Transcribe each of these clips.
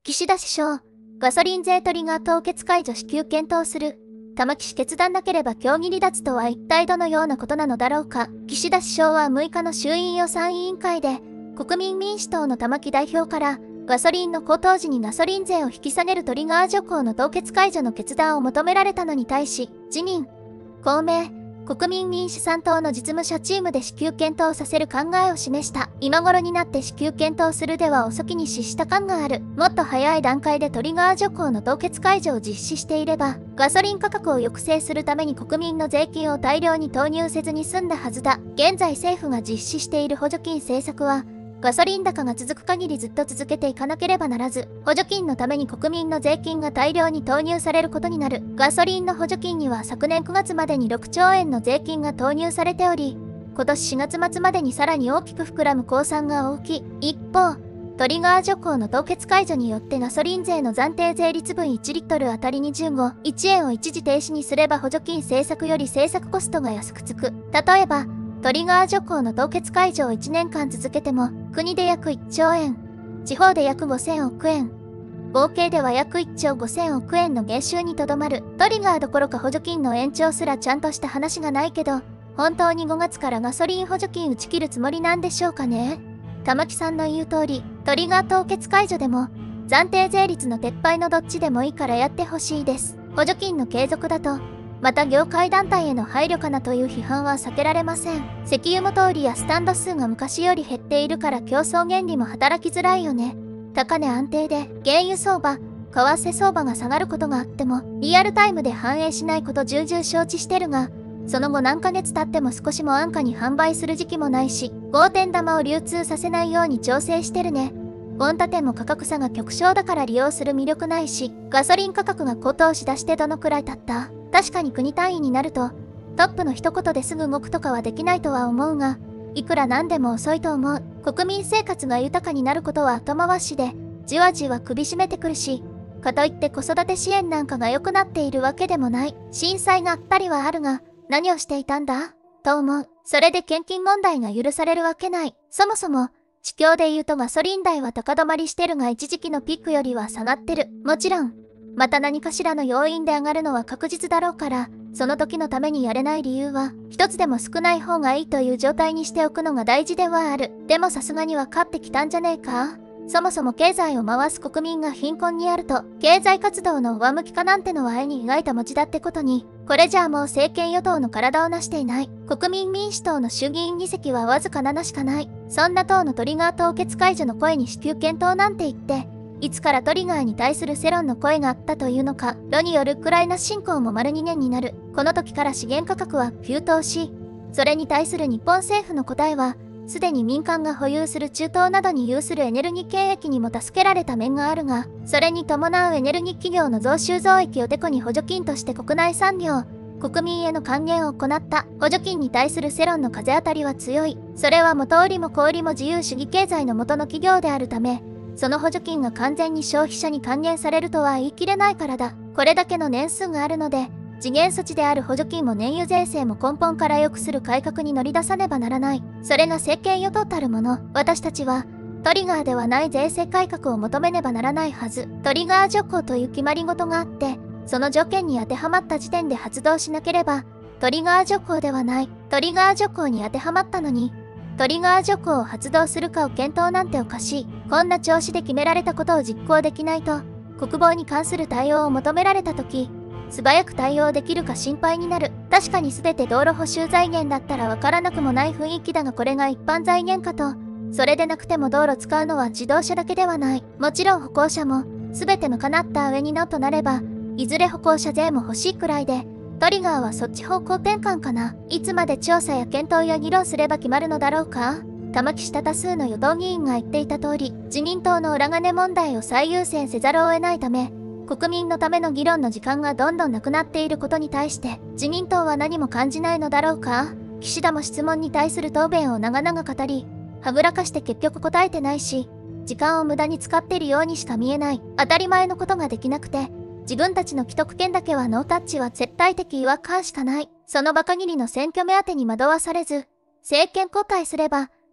岸田首相、ガソリン税トリガー凍結解除至急検討する。玉木氏決断なければ協議離脱とは一体どのようなことなのだろうか。岸田首相は6日の衆院予算委員会で、国民民主党の玉木代表から、ガソリンの高騰時にガソリン税を引き下げるトリガー条項の凍結解除の決断を求められたのに対し、自民、公明、国民民主3党の実務者チームで至急検討させる考えを示した。今頃になって至急検討するでは遅きに失した感がある。もっと早い段階でトリガー条項の凍結解除を実施していれば、ガソリン価格を抑制するために国民の税金を大量に投入せずに済んだはずだ。現在政府が実施している補助金政策は、ガソリン高が続く限りずっと続けていかなければならず、補助金のために国民の税金が大量に投入されることになる。ガソリンの補助金には昨年9月までに6兆円の税金が投入されており、今年4月末までにさらに大きく膨らむ公算が大きい。一方、トリガー条項の凍結解除によってガソリン税の暫定税率分1リットルあたり25、1円を一時停止にすれば補助金政策より政策コストが安くつく。例えば、トリガー条項の凍結解除を1年間続けても、国で約1兆円、地方で約5000億円、合計では約1兆5000億円の減収にとどまる。トリガーどころか補助金の延長すらちゃんとした話がないけど、本当に5月からガソリン補助金打ち切るつもりなんでしょうかね。玉木さんの言う通り、トリガー凍結解除でも、暫定税率の撤廃のどっちでもいいからやってほしいです。補助金の継続だと、また業界団体への配慮かなという批判は避けられません。石油元売りやスタンド数が昔より減っているから競争原理も働きづらいよね。高値安定で原油相場、為替相場が下がることがあってもリアルタイムで反映しないこと重々承知してるが、その後何ヶ月経っても少しも安価に販売する時期もないし、合点玉を流通させないように調整してるね。本他店も価格差が極小だから利用する魅力ないし、ガソリン価格が高騰しだしてどのくらい経った？確かに国単位になると、トップの一言ですぐ動くとかはできないとは思うが、いくらなんでも遅いと思う。国民生活が豊かになることは後回しで、じわじわ首絞めてくるし、かといって子育て支援なんかが良くなっているわけでもない。震災があったりはあるが、何をしていたんだと思う。それで献金問題が許されるわけない。そもそも、地況で言うとガソリン代は高止まりしてるが一時期のピークよりは下がってる。もちろん、また何かしらの要因で上がるのは確実だろうから、その時のためにやれない理由は、一つでも少ない方がいいという状態にしておくのが大事ではある。でもさすがに分かってきたんじゃねえか？そもそも経済を回す国民が貧困にあると、経済活動の上向きかなんてのは絵に描いた餅だってことに、これじゃあもう政権与党の体を成していない。国民民主党の衆議院議席はわずか7しかない。そんな党のトリガー凍結解除の声に至急検討なんて言って、いつからトリガーに対する世論の声があったというのか。ロによるウクライナ侵攻も丸2年になる。この時から資源価格は急騰し、それに対する日本政府の答えは、すでに民間が保有する中東などに有するエネルギー権益にも助けられた面があるが、それに伴うエネルギー企業の増収増益をてこに補助金として国内産業、国民への還元を行った。補助金に対する世論の風当たりは強い。それは元売りも小売りも自由主義経済の元の企業であるため、その補助金が完全に消費者に還元されるとは言い切れないからだ。これだけの年数があるので、時限措置である補助金も燃油税制も根本から良くする改革に乗り出さねばならない。それが政権与党たるもの。私たちは、トリガーではない税制改革を求めねばならないはず。トリガー条項という決まり事があって、その条件に当てはまった時点で発動しなければ、トリガー条項ではない。トリガー条項に当てはまったのに、トリガー条項を発動するかを検討なんておかしい。こんな調子で決められたことを実行できないと、国防に関する対応を求められたとき、素早く対応できるか心配になる。確かに全て道路補修財源だったらわからなくもない雰囲気だがこれが一般財源かと。それでなくても道路使うのは自動車だけではない。もちろん歩行者も、全て賄った上にのとなれば、いずれ歩行者税も欲しいくらいで、トリガーはそっち方向転換かな。いつまで調査や検討や議論すれば決まるのだろうか。玉木下多数の与党議員が言っていた通り、自民党の裏金問題を最優先せざるを得ないため、国民のための議論の時間がどんどんなくなっていることに対して、自民党は何も感じないのだろうか。岸田も質問に対する答弁を長々語り、はぐらかして結局答えてないし、時間を無駄に使っているようにしか見えない。当たり前のことができなくて、自分たちの既得権だけはノータッチは絶対的違和感しかない。その場限りの選挙目当てに惑わされず、政権交代すれば、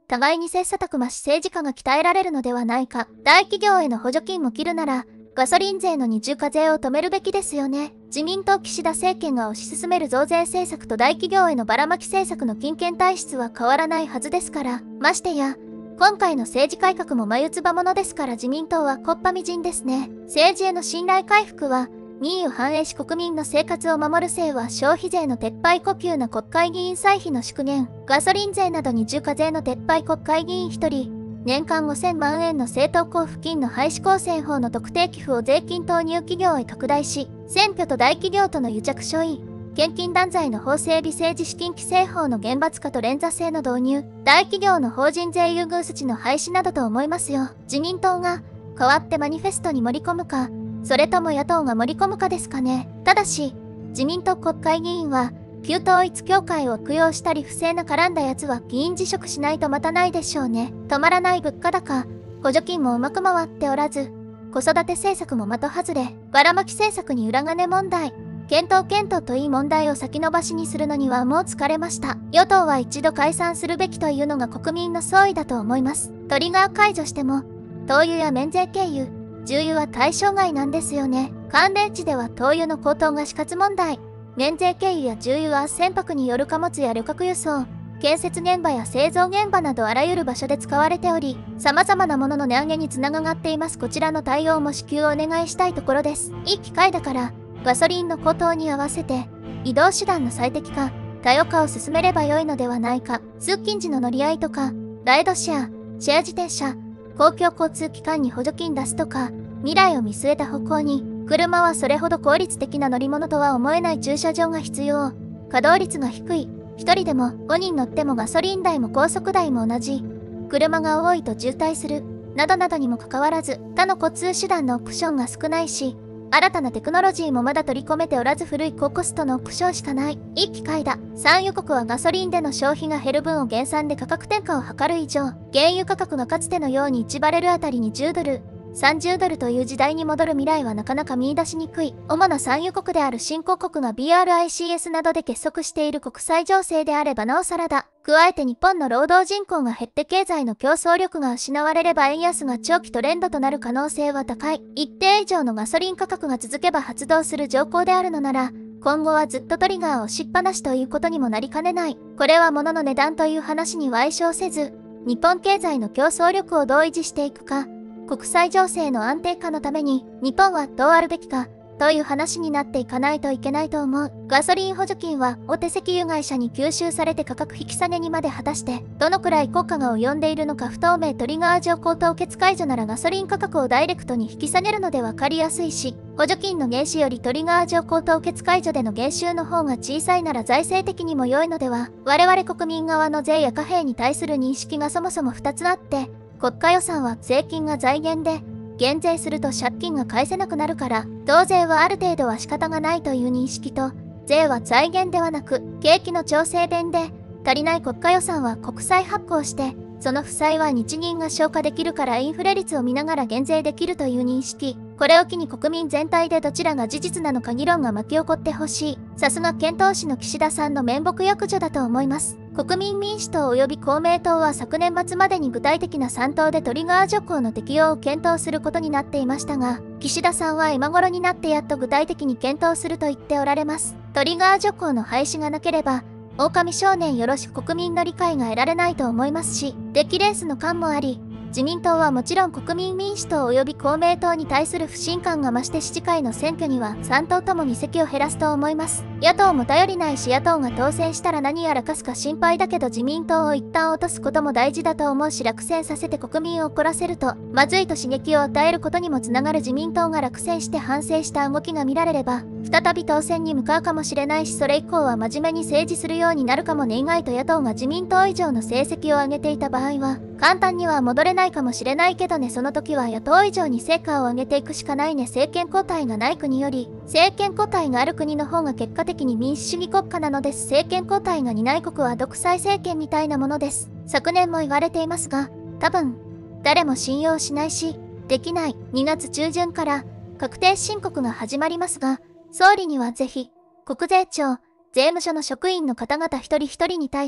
互いに切磋琢磨し政治家が鍛えられるのではないか。大企業への補助金も切るなら、ガソリン税の二重課税を止めるべきですよね。自民党岸田政権が推し進める増税政策と大企業へのばらまき政策の金権体質は変わらないはずですから、ましてや、今回の政治改革も眉唾者ですから自民党は木っ端みじんですね。政治への信頼回復は、民意を反映し国民の生活を守る政は消費税の撤廃呼吸な国会議員歳費の縮減、ガソリン税など二重課税の撤廃国会議員1人、年間5000万円の政党交付金の廃止公選法の特定寄付を税金投入企業へ拡大し、選挙と大企業との癒着処理、献金断罪の法整備政治資金規正法の厳罰化と連座制の導入、大企業の法人税優遇措置の廃止などと思いますよ。自民党が代わってマニフェストに盛り込むか、それとも野党が盛り込むかですかね。ただし、自民党国会議員は、旧統一教会を悪用したり不正な絡んだやつは議員辞職しないと待たないでしょうね。止まらない物価高、補助金もうまく回っておらず、子育て政策も的外れ、ばらまき政策に裏金問題、検討といい問題を先延ばしにするのにはもう疲れました。与党は一度解散するべきというのが国民の総意だと思います。トリガー解除しても、灯油や免税経由、重油は対象外なんですよね。寒冷地では灯油の高騰が死活問題。免税経由や重油は船舶による貨物や旅客輸送、建設現場や製造現場などあらゆる場所で使われており、様々なものの値上げにつながっています。こちらの対応も至急お願いしたいところです。いい機会だから、ガソリンの高騰に合わせて、移動手段の最適化、多様化を進めれば良いのではないか。通勤時の乗り合いとか、ライドシェア、シェア自転車、公共交通機関に補助金出すとか、未来を見据えた方向に、車はそれほど効率的な乗り物とは思えない駐車場が必要。稼働率が低い。1人でも5人乗ってもガソリン代も高速代も同じ。車が多いと渋滞する。などなどにもかかわらず、他の交通手段のオプションが少ないし、新たなテクノロジーもまだ取り込めておらず古い高コストのオプションしかない。いい機会だ。産油国はガソリンでの消費が減る分を減産で価格転嫁を図る以上、原油価格がかつてのように1バレルあたりに10ドル。30ドルという時代に戻る未来はなかなか見出しにくい。主な産油国である新興国が BRICS などで結束している国際情勢であればなおさらだ。加えて日本の労働人口が減って経済の競争力が失われれば円安が長期トレンドとなる可能性は高い。一定以上のガソリン価格が続けば発動する条項であるのなら、今後はずっとトリガーをしっぱなしということにもなりかねない。これは物の値段という話には相性せず、日本経済の競争力をどう維持していくか、国際情勢の安定化のために日本はどうあるべきかという話になっていかないといけないと思う。ガソリン補助金は大手石油会社に吸収されて価格引き下げにまで果たしてどのくらい効果が及んでいるのか不透明。トリガー条項凍結解除ならガソリン価格をダイレクトに引き下げるので分かりやすいし、補助金の原資よりトリガー条項凍結解除での減収の方が小さいなら財政的にも良いのでは。我々国民側の税や貨幣に対する認識がそもそも2つあって、国家予算は税金が財源で、減税すると借金が返せなくなるから、増税はある程度は仕方がないという認識と、税は財源ではなく、景気の調整弁で、足りない国家予算は国債発行して、その負債は日銀が消化できるからインフレ率を見ながら減税できるという認識。これを機に国民全体でどちらが事実なのか議論が巻き起こってほしい。さすが検討士の岸田さんの面目躍如だと思います。国民民主党及び公明党は昨年末までに具体的な3党でトリガー条項の適用を検討することになっていましたが、岸田さんは今頃になってやっと具体的に検討すると言っておられます。トリガー条項の廃止がなければ、狼少年よろしく国民の理解が得られないと思いますし、出来レースの感もあり、自民党はもちろん国民民主党及び公明党に対する不信感が増して支持会の選挙には3党とも議席を減らすと思います。野党も頼りないし野党が当選したら何やらかすか心配だけど自民党を一旦落とすことも大事だと思うし、落選させて国民を怒らせるとまずいと刺激を与えることにもつながる。自民党が落選して反省した動きが見られれば再び当選に向かうかもしれないし、それ以降は真面目に政治するようになるかもね。意外と野党が自民党以上の成績を上げていた場合は簡単には戻れないかもしれないけどね。その時は野党以上に成果を上げていくしかないね。政権交代がない国より政権交代がある国の方が結果的に民主主義国家なのです。政権交代がない国は独裁政権みたいなものです。昨年も言われていますが、多分誰も信用しないしできない。2月中旬から確定申告が始まりますが、総理にはぜひ国税庁税務署の職員の方々一人一人に対し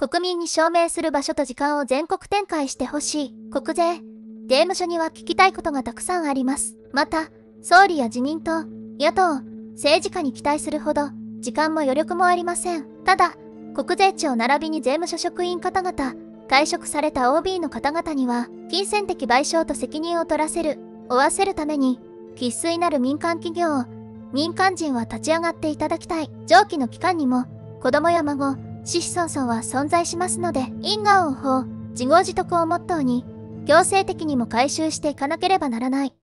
国民に証明する場所と時間を全国展開してほしい。国税、税務署には聞きたいことがたくさんあります。また、総理や自民党、野党、政治家に期待するほど、時間も余力もありません。ただ、国税庁並びに税務署職員方々、退職された OB の方々には、金銭的賠償と責任を取らせる、負わせるために、生粋なる民間企業、民間人は立ち上がっていただきたい。上記の期間にも、子供や孫、子々孫々は存在しますので、因果応報、自業自得をモットーに、強制的にも回収していかなければならない。